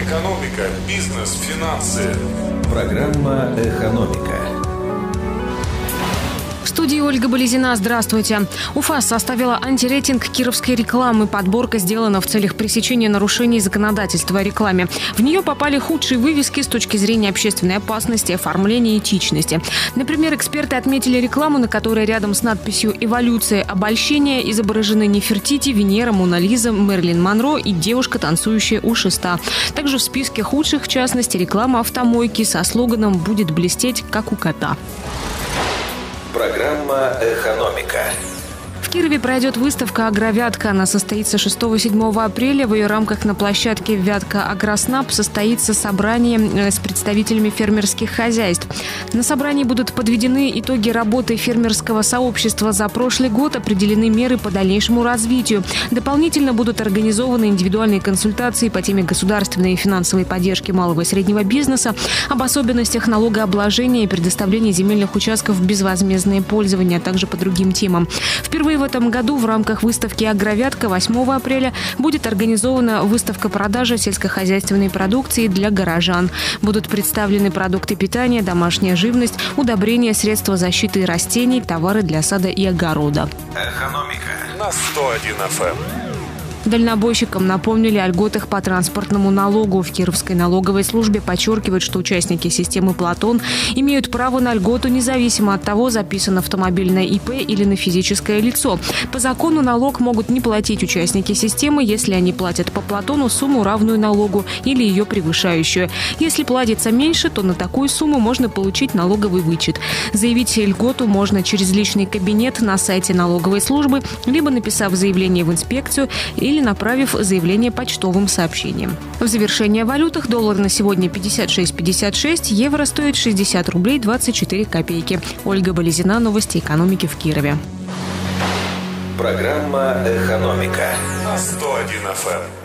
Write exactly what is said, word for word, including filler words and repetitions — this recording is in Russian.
Экономика, бизнес, финансы. Программа «Экономика». В студии Ольга Болезина. Здравствуйте. УФАС составила антирейтинг кировской рекламы. Подборка сделана в целях пресечения нарушений законодательства о рекламе. В нее попали худшие вывески с точки зрения общественной опасности, оформления и этичности. Например, эксперты отметили рекламу, на которой рядом с надписью «Эволюция обольщения» изображены Нефертити, Венера, Мона Лиза, Мэрилин Монро и девушка, танцующая у шеста. Также в списке худших, в частности, реклама автомойки со слоганом «Будет блестеть, как у кота». Программа «Экономика». В Кирове пройдет выставка «Агровятка». Она состоится шестого-седьмого апреля. В ее рамках на площадке «Вятка Агроснаб» состоится собрание с представителями фермерских хозяйств. На собрании будут подведены итоги работы фермерского сообщества за прошлый год, определены меры по дальнейшему развитию. Дополнительно будут организованы индивидуальные консультации по теме государственной и финансовой поддержки малого и среднего бизнеса, об особенностях налогообложения и предоставления земельных участков в безвозмездное пользование, а также по другим темам. Впервые в этом году в рамках выставки «Агровятка» восьмого апреля будет организована выставка продажи сельскохозяйственной продукции для горожан. Будут представлены продукты питания, домашняя живность, удобрения, средства защиты растений, товары для сада и огорода. Экономика На сто один эф эм. Дальнобойщикам напомнили о льготах по транспортному налогу. В Кировской налоговой службе подчеркивают, что участники системы «Платон» имеют право на льготу независимо от того, записано автомобильное ИП или на физическое лицо. По закону налог могут не платить участники системы, если они платят по «Платону» сумму, равную налогу или ее превышающую. Если платится меньше, то на такую сумму можно получить налоговый вычет. Заявить льготу можно через личный кабинет на сайте налоговой службы, либо написав заявление в инспекцию или направив заявление почтовым сообщением. В завершение о валютах: доллар на сегодня пятьдесят шесть пятьдесят шесть, евро стоит шестьдесят рублей двадцать четыре копейки. Ольга Болезина, новости экономики в Кирове. Программа «Экономика» На сто один эф эм.